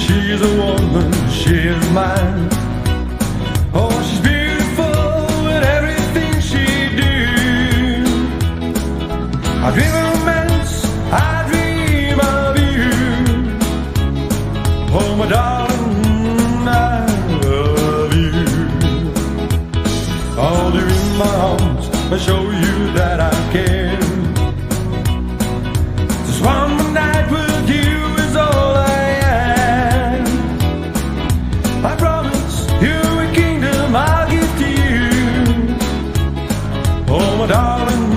she's a woman, she is mine. Oh, she's beautiful in everything she do. I dream of romance, I dream of you. Oh, my darling, I love you. Hold you in my arms, I show you that I care. Just one more night with you is all I am. I promise you a kingdom I'll give to you. Oh, my darling,